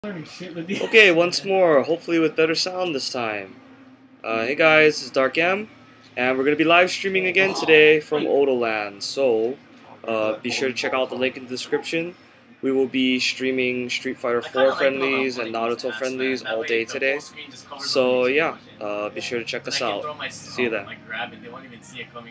Okay, once more, hopefully with better sound this time. Hey guys, this is Dark M, and we're going to be live streaming again today from Odo Land, so be sure to check out the link in the description. We will be streaming Street Fighter 4 friendlies and Naruto friendlies all day today, so yeah, be sure to check us out. See you then.